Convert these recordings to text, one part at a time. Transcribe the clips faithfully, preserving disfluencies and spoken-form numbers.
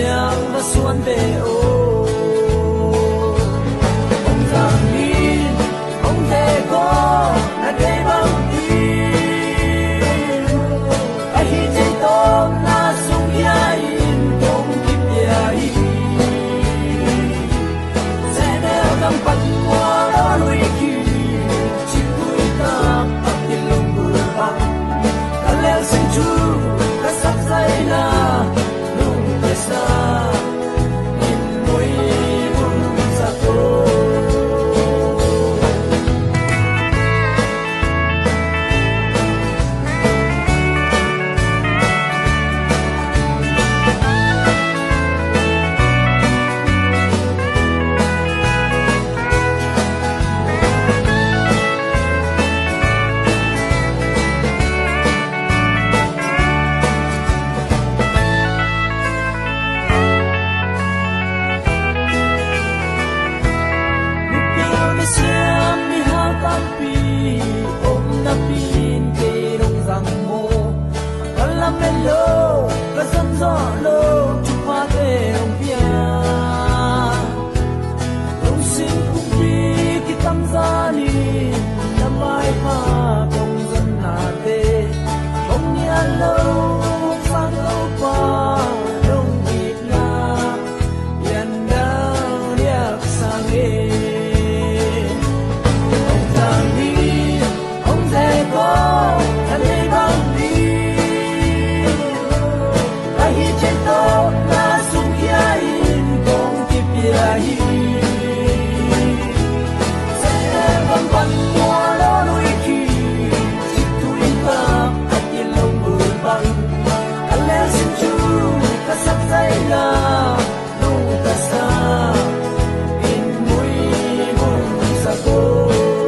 siang và xuân về ô ông giang in ông thề có là để bằng tin ai hi trên tôm là sung ya in công kim ya in sẽ đeo căng bắt qua đó lui kỳ chỉ vui ta bắt tiền lòng bùi băng cả leo sinh chu cả sắc dây là nung tay xa nhìn môi buồn xa tô lô và dân gió lô chụp hoa về ông bia ông xin cũng đi cái tâm gia đình năm mai pha công dân hà tê ông nhà lâu sang lâu qua đông việt nam yên đang điệp sang nghề ông thằng đi ông dễ có thân đi bằng trên tàu là sung kia in công kịp ya in sẽ vẫn vẫn qua đó đôi khi chỉ tôi ta hạt tiền lòng bùi băng cả lẽ xin chú cả sắc dây là nung ta xa in mũi buồn xa cô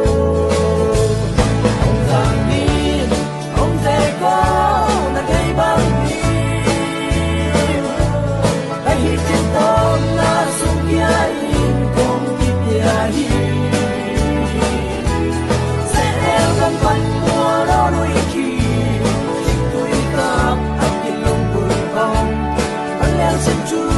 ông thằng đi ông thề có là cây băng trên tôm là sung kia in công kịp ya in sẽ đeo găng quanh mùa đó đôi khi chỉ tôi cắp hạt tiền lòng bùi băng anh leo trên chu